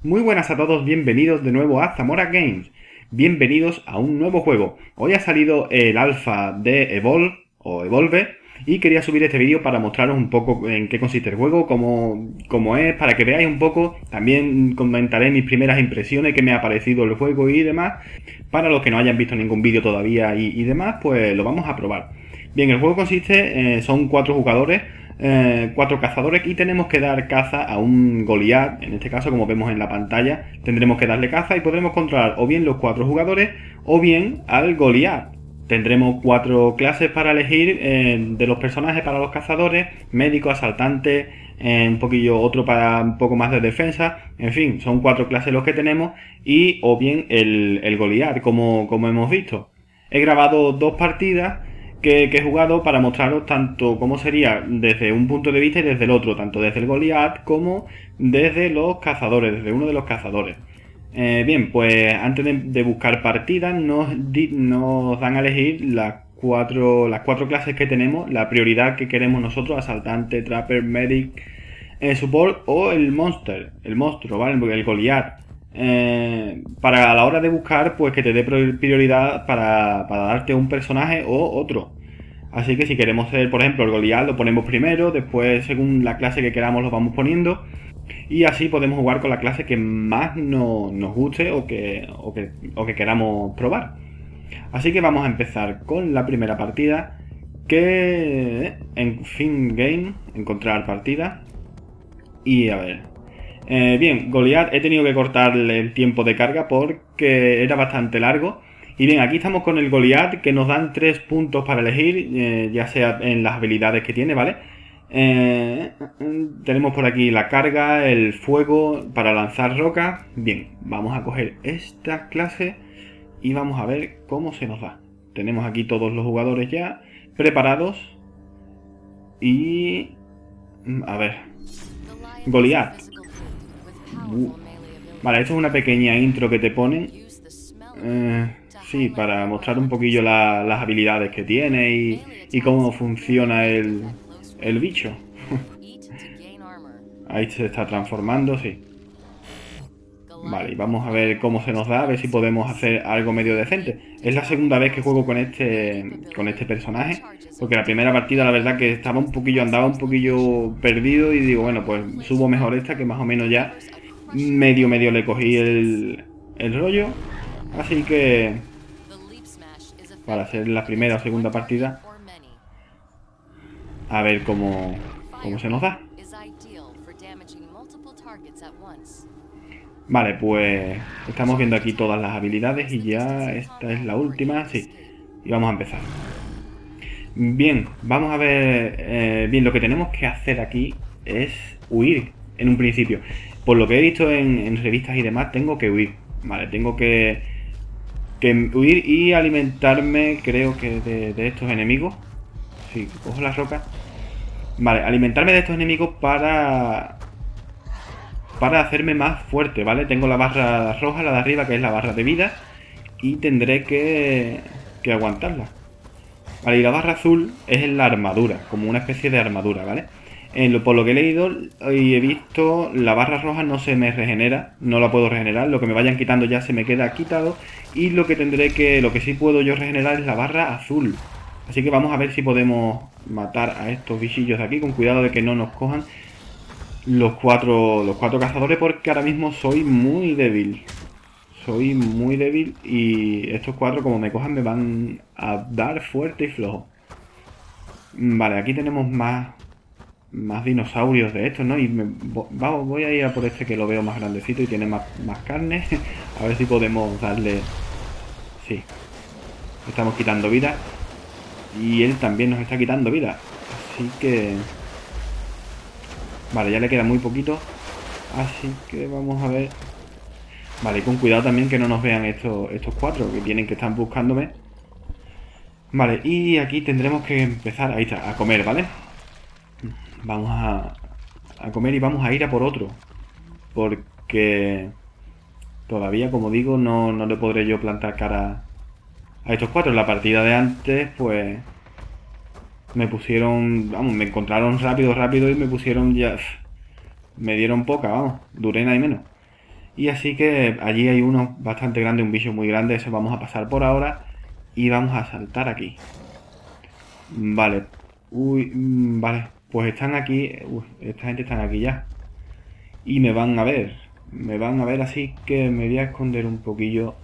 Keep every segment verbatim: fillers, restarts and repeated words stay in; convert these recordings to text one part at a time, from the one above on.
Muy buenas a todos, bienvenidos de nuevo a Zamora Games. Bienvenidos a un nuevo juego. Hoy ha salido el alfa de Evolve o Evolve y quería subir este vídeo para mostraros un poco en qué consiste el juego, cómo, cómo es, para que veáis un poco. También comentaré mis primeras impresiones, qué me ha parecido el juego y demás. Para los que no hayan visto ningún vídeo todavía y, y demás, pues lo vamos a probar. Bien, el juego consiste, eh, son cuatro jugadores, eh, cuatro cazadores y tenemos que dar caza a un Goliath. En este caso, como vemos en la pantalla, tendremos que darle caza y podremos controlar o bien los cuatro jugadores o bien al Goliath. Tendremos cuatro clases para elegir eh, de los personajes para los cazadores: médico, asaltante, eh, un poquillo otro para un poco más de defensa. En fin, son cuatro clases los que tenemos y o bien el, el Goliath, como, como hemos visto. He grabado dos partidas que, que he jugado para mostraros tanto cómo sería desde un punto de vista y desde el otro, tanto desde el Goliath como desde los cazadores, desde uno de los cazadores. Eh, bien, pues antes de, de buscar partidas nos, di, nos dan a elegir las cuatro, las cuatro clases que tenemos, la prioridad que queremos nosotros: asaltante, trapper, medic, eh, support o el monster, el monstruo, ¿vale? El Goliath. Eh, para a la hora de buscar, pues que te dé prioridad para, para darte un personaje o otro. Así que si queremos ser, por ejemplo, el Goliath, lo ponemos primero, después según la clase que queramos lo vamos poniendo. Y así podemos jugar con la clase que más no, nos guste o que, o, que, o que queramos probar. Así que vamos a empezar con la primera partida, que en Fin Game, encontrar partida. Y a ver, eh, bien, Goliath he tenido que cortarle el tiempo de carga porque era bastante largo. Y bien, aquí estamos con el Goliath, que nos dan tres puntos para elegir, eh, ya sea en las habilidades que tiene, ¿vale? Eh, tenemos por aquí la carga, el fuego para lanzar rocas. Bien, vamos a coger esta clase y vamos a ver cómo se nos da. Tenemos aquí todos los jugadores ya preparados. Y... a ver, Goliath. Uh. Vale, esto es una pequeña intro que te ponen. Eh, sí, para mostrar un poquillo la, las habilidades que tiene y, y cómo funciona el... el bicho. Ahí se está transformando, sí. Vale, y vamos a ver cómo se nos da, a ver si podemos hacer algo medio decente. Es la segunda vez que juego con este con este personaje, porque la primera partida la verdad que estaba un poquillo, andaba un poquillo perdido y digo, bueno, pues subo mejor esta, que más o menos ya medio medio le cogí el, el rollo. Así que para hacer la primera o segunda partida, a ver cómo, cómo se nos da. Vale, pues estamos viendo aquí todas las habilidades y ya esta es la última, sí. Y vamos a empezar. Bien, vamos a ver... Eh, bien, lo que tenemos que hacer aquí es huir en un principio. Por lo que he visto en, en revistas y demás, tengo que huir. Vale, tengo que, que huir y alimentarme, creo que de, de estos enemigos. Sí, cojo las rocas. Vale, alimentarme de estos enemigos para... para hacerme más fuerte, ¿vale? Tengo la barra roja, la de arriba, que es la barra de vida, y tendré que, que aguantarla. Vale, y la barra azul es la armadura, como una especie de armadura, ¿vale? En lo, por lo que he leído y he visto, la barra roja no se me regenera, no la puedo regenerar, lo que me vayan quitando ya se me queda quitado, y lo que tendré que, lo que sí puedo yo regenerar es la barra azul. Así que vamos a ver si podemos matar a estos bichillos de aquí, con cuidado de que no nos cojan los cuatro, los cuatro cazadores, porque ahora mismo soy muy débil. Soy muy débil y estos cuatro, como me cojan, me van a dar fuerte y flojo. Vale, aquí tenemos más, más dinosaurios de estos, ¿no? Y me, vamos, voy a ir a por este, que lo veo más grandecito y tiene más, más carne. A ver si podemos darle... Sí. Estamos quitando vida. Y él también nos está quitando vida. Así que... vale, ya le queda muy poquito. Así que vamos a ver. Vale, y con cuidado también que no nos vean estos, estos cuatro que tienen que estar buscándome. Vale, y aquí tendremos que empezar, ahí está, a comer, ¿vale? Vamos a, a comer y vamos a ir a por otro. Porque todavía, como digo, no, no le podré yo plantar cara a estos cuatro. En la partida de antes, pues... me pusieron, vamos, me encontraron rápido, rápido y me pusieron ya... me dieron poca, vamos, duré nada y menos. Y así que allí hay uno bastante grande, un bicho muy grande. Eso vamos a pasar por ahora. Y vamos a saltar aquí. Vale. Uy, mm, vale. Pues están aquí. Uy, esta gente están aquí ya. Y me van a ver. Me van a ver, así que me voy a esconder un poquillo.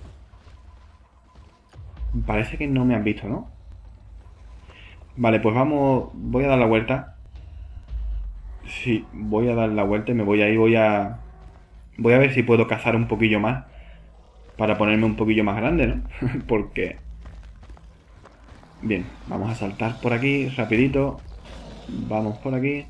Parece que no me han visto, ¿no? Vale, pues vamos. Voy a dar la vuelta. Sí, voy a dar la vuelta y me voy ahí. Voy a... Voy a ver si puedo cazar un poquillo más. Para ponerme un poquillo más grande, ¿no? Porque... Bien, vamos a saltar por aquí, rapidito. Vamos por aquí.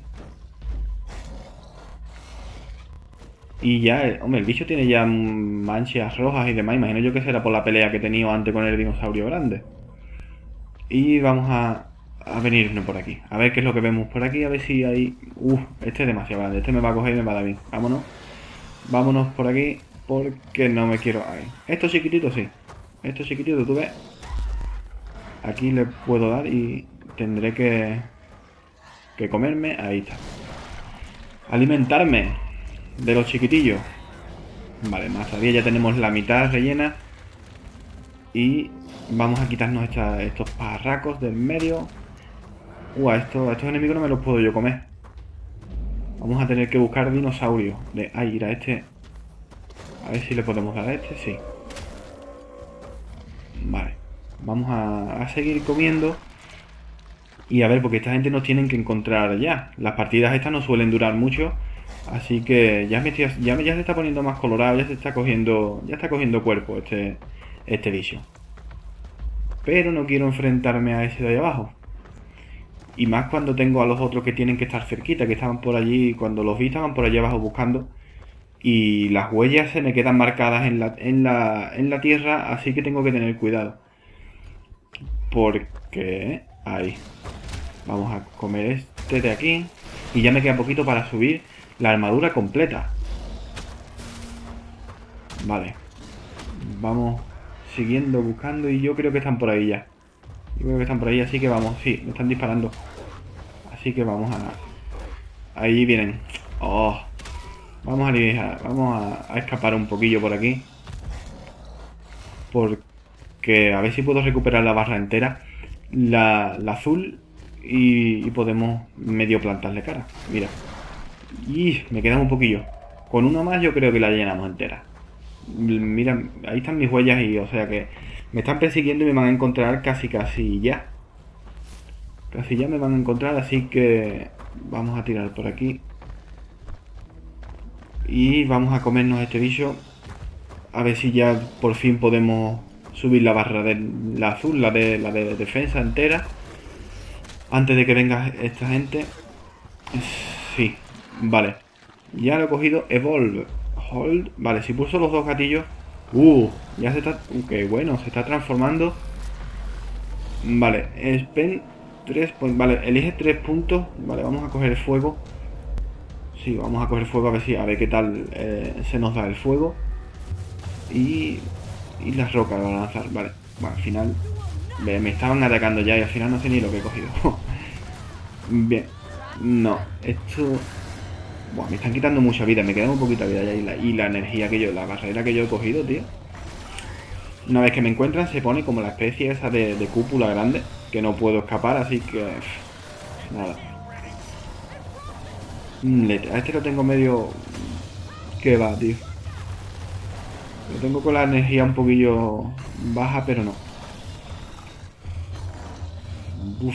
Y ya, eh, hombre, el bicho tiene ya manchas rojas y demás. Imagino yo que será por la pelea que he tenido antes con el dinosaurio grande. Y vamos a, a venirnos por aquí. A ver qué es lo que vemos por aquí. A ver si hay... Uf, este es demasiado grande. Este me va a coger y me va a dar bien. Vámonos. Vámonos por aquí. Porque no me quiero... Ahí. Estos chiquititos sí. Estos chiquititos, tú ves. Aquí le puedo dar y tendré que... Que comerme. Ahí está. Alimentarme de los chiquitillos. Vale, más todavía ya tenemos la mitad rellena. Y vamos a quitarnos esta, estos parracos del medio. Uh, a estos, a estos enemigos no me los puedo yo comer. Vamos a tener que buscar dinosaurios. De, ay, ir a este. A ver si le podemos dar a este, sí. Vale. Vamos a, a seguir comiendo. Y a ver, porque esta gente nos tienen que encontrar ya. Las partidas estas no suelen durar mucho. Así que ya me estoy, ya, ya se está poniendo más colorado, ya se está cogiendo, ya está cogiendo cuerpo este, este bicho. Pero no quiero enfrentarme a ese de ahí abajo. Y más cuando tengo a los otros que tienen que estar cerquita, que estaban por allí, cuando los vi estaban por allí abajo buscando. Y las huellas se me quedan marcadas en la, en la, en la tierra, así que tengo que tener cuidado. Porque... Ahí. Vamos a comer este de aquí. Y ya me queda poquito para subir la armadura completa. Vale. Vamos siguiendo, buscando. Y yo creo que están por ahí ya. Yo creo que están por ahí, así que vamos. Sí, me están disparando. Así que vamos a... Ahí vienen. Oh. Vamos a aliviar. Vamos a, a escapar un poquillo por aquí. Porque a ver si puedo recuperar la barra entera. La, la azul. Y, y podemos medio plantarle cara. Mira. Y me queda un poquillo. Con una más yo creo que la llenamos entera. Mira, ahí están mis huellas y o sea que me están persiguiendo y me van a encontrar casi casi ya. Casi ya me van a encontrar, así que vamos a tirar por aquí. Y vamos a comernos este bicho. A ver si ya por fin podemos subir la barra de la azul, la de la de defensa entera. Antes de que venga esta gente. Sí, vale. Ya lo he cogido. Evolve. Hold. Vale, si pulso los dos gatillos. Uh, ya se está... Uh, qué bueno, se está transformando. Vale, spend tres puntos. Vale, elige tres puntos. Vale, vamos a coger el fuego. Sí, vamos a coger fuego a ver si... A ver qué tal eh, se nos da el fuego. Y... Y las rocas van a lanzar. Vale, bueno, al final... Me estaban atacando ya y al final no sé ni lo que he cogido. Bien. No, esto... Buah, me están quitando mucha vida, me queda un poquito de vida ya y la, y la energía que yo, la barrera que yo he cogido, tío. Una vez que me encuentran se pone como la especie esa de, de cúpula grande, que no puedo escapar, así que... Pff, nada. A este lo tengo medio... ¿Qué va, tío? Lo tengo con la energía un poquillo baja, pero no. Uf.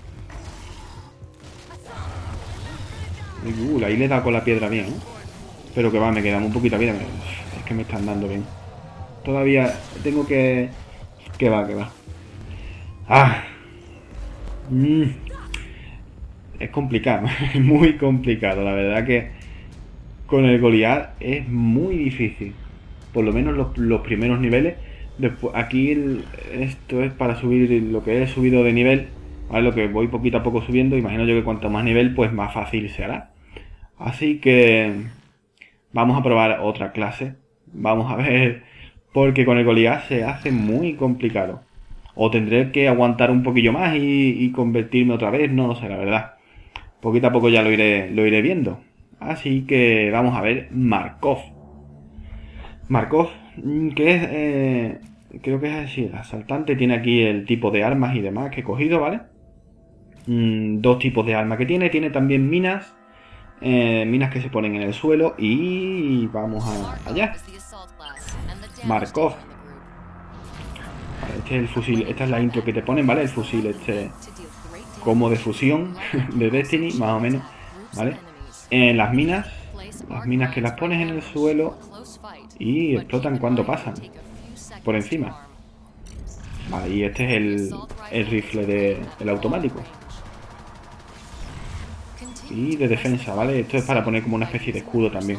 Uh, ahí le he dado con la piedra bien, ¿eh? Pero que va, me queda un poquito de vida. Es que me están dando bien. Todavía tengo que... Que va, que va. Ah. Mm. Es complicado. Es muy complicado. La verdad que con el Goliath es muy difícil. Por lo menos los, los primeros niveles. Después, aquí el, esto es para subir lo que he subido de nivel. ¿Vale? Lo que voy poquito a poco subiendo. Imagino yo que cuanto más nivel, pues más fácil se hará. Así que vamos a probar otra clase. Vamos a ver, porque con el Goliath se hace muy complicado. O tendré que aguantar un poquillo más y, y convertirme otra vez, no lo sé, la verdad. Poquito a poco ya lo iré, lo iré viendo. Así que vamos a ver Markov. Markov, que es, eh, creo que es así, el asaltante, tiene aquí el tipo de armas y demás que he cogido, ¿vale? Mm, dos tipos de armas que tiene, tiene también minas, eh, minas que se ponen en el suelo y vamos a, allá. Markov. Vale, este es el fusil, esta es la intro que te ponen, ¿vale? El fusil este como de fusión de Destiny, más o menos, ¿vale? En las minas, las minas que las pones en el suelo y explotan cuando pasan por encima. Vale, y este es el, el rifle de, el automático. Y de defensa, ¿vale? Esto es para poner como una especie de escudo también.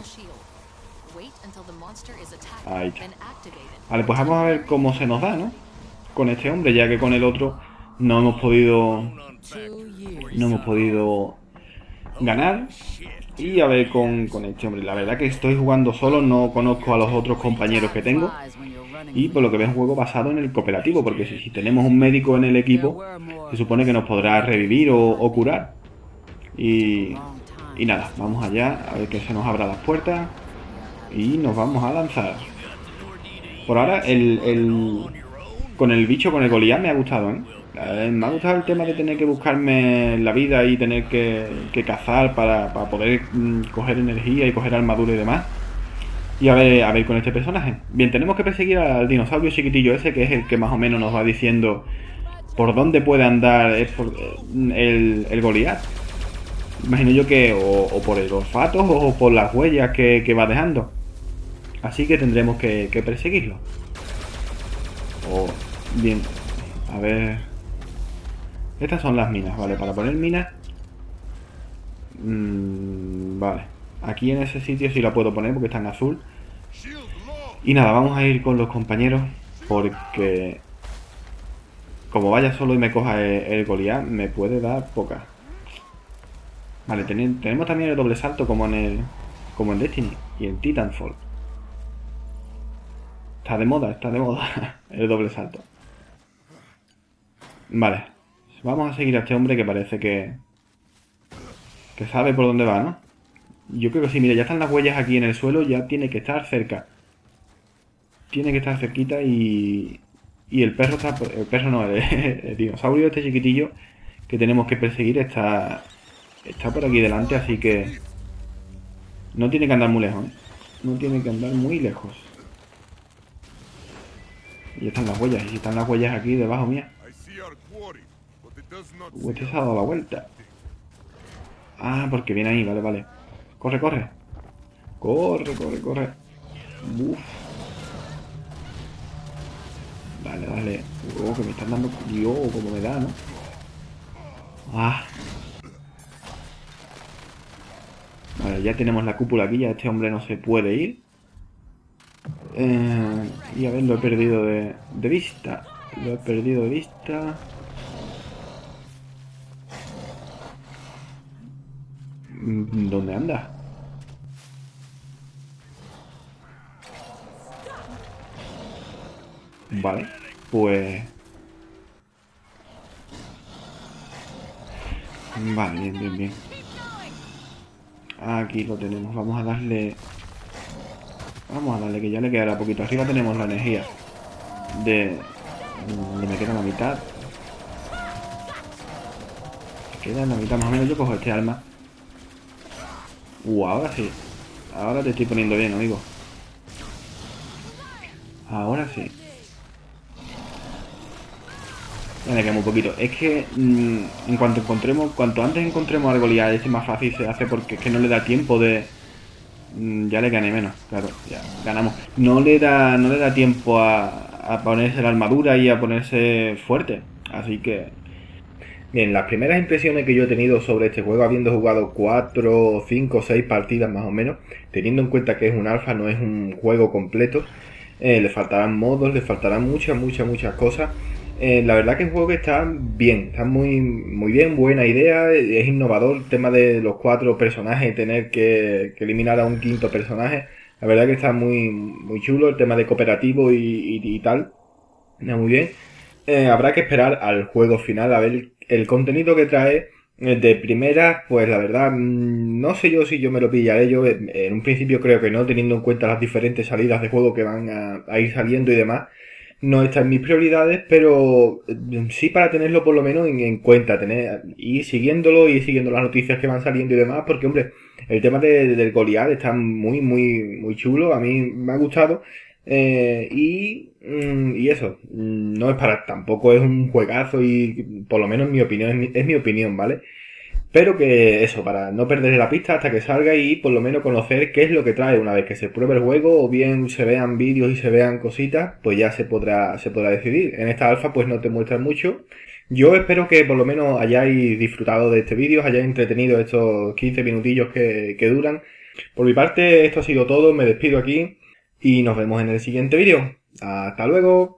Ahí está. Vale, pues vamos a ver cómo se nos da, ¿no? Con este hombre, ya que con el otro no hemos podido... No hemos podido ganar. Y a ver con, con este hombre. La verdad que estoy jugando solo, no conozco a los otros compañeros que tengo. Y por lo que veo es un juego basado en el cooperativo, porque si, si tenemos un médico en el equipo, se supone que nos podrá revivir o, o curar. Y, y nada, vamos allá, a ver que se nos abra las puertas. Y nos vamos a lanzar. Por ahora, el, el con el bicho, con el Goliath me ha gustado, ¿eh? Eh, me ha gustado el tema de tener que buscarme la vida y tener que, que cazar para, para poder mm, coger energía y coger armadura y demás. Y a ver, a ver con este personaje. Bien, tenemos que perseguir al dinosaurio chiquitillo ese, que es el que más o menos nos va diciendo por dónde puede andar es por, el, el Goliath. Imagino yo que o, o por el olfato o por las huellas que, que va dejando. Así que tendremos que, que perseguirlo. Oh, bien, a ver... Estas son las minas, ¿vale? Para poner minas... Mmm, vale. Aquí en ese sitio sí la puedo poner porque está en azul. Y nada, vamos a ir con los compañeros porque... Como vaya solo y me coja el, el Goliath, me puede dar poca. Vale, ten, tenemos también el doble salto como en el... Como en Destiny y en Titanfall. Está de moda, está de moda el doble salto. Vale. Vamos a seguir a este hombre que parece que... Que sabe por dónde va, ¿no? Yo creo que sí, mira, ya están las huellas aquí en el suelo, ya tiene que estar cerca. Tiene que estar cerquita y... Y el perro está... El perro no, el, el dinosaurio este chiquitillo que tenemos que perseguir está... Está por aquí delante, así que... No tiene que andar muy lejos, ¿eh? No tiene que andar muy lejos. Y están las huellas, y si están las huellas aquí debajo mía. Uh, este se ha dado la vuelta. Ah, porque viene ahí, vale, vale. Corre, corre. Corre, corre, corre. Uf. Dale, dale. Oh, que me están dando... Dios, como me da, ¿no? Ah. Vale, ya tenemos la cúpula aquí, ya este hombre no se puede ir. Eh, y a ver, lo he perdido de, de vista. Lo he perdido de vista. ¿Dónde anda? Vale, pues... Vale, bien, bien, bien. Aquí lo tenemos, vamos a darle... Vamos a darle que ya le quedará poquito. Arriba tenemos la energía. De... de me queda la mitad. Me queda la mitad más o menos. Yo cojo este arma. Uh, ahora sí. Ahora te estoy poniendo bien, amigo. Ahora sí. Ya me queda un poquito. Es que mmm, en cuanto encontremos, cuanto antes encontremos al Goliath, es más fácil se hace porque es que no le da tiempo de... Mmm, ya le gané menos, claro, ya ganamos. No le da, no le da tiempo a, a ponerse la armadura y a ponerse fuerte. Así que... Bien, las primeras impresiones que yo he tenido sobre este juego, habiendo jugado cuatro, cinco, seis partidas más o menos, teniendo en cuenta que es un alfa, no es un juego completo, eh, le faltarán modos, le faltarán muchas, muchas, muchas cosas. Eh, la verdad que es un juego que está bien, está muy, muy bien, buena idea, es innovador el tema de los cuatro personajes, tener que, que eliminar a un quinto personaje. La verdad que está muy, muy chulo el tema de cooperativo y, y, y tal, está muy bien. Eh, habrá que esperar al juego final a ver el contenido que trae, Eh, De primera, pues la verdad, mm, no sé yo si yo me lo pillaré. Yo en en un principio creo que no, teniendo en cuenta las diferentes salidas de juego que van a, a ir saliendo y demás. No está en mis prioridades, pero eh, sí para tenerlo por lo menos en, en cuenta, tener, ir siguiéndolo y siguiendo las noticias que van saliendo y demás, porque hombre, el tema de- del Goliath está muy, muy, muy chulo, a mí me ha gustado. eh, y, mm, y eso, mm, no es para, tampoco es un juegazo y por lo menos en mi opinión, es mi, es mi opinión, ¿vale? Pero que eso, para no perder la pista hasta que salga y por lo menos conocer qué es lo que trae una vez que se pruebe el juego o bien se vean vídeos y se vean cositas, pues ya se podrá, se podrá decidir. En esta alfa pues no te muestran mucho. Yo espero que por lo menos hayáis disfrutado de este vídeo, os hayáis entretenido estos quince minutillos que, que duran. Por mi parte esto ha sido todo, me despido aquí y nos vemos en el siguiente vídeo. Hasta luego.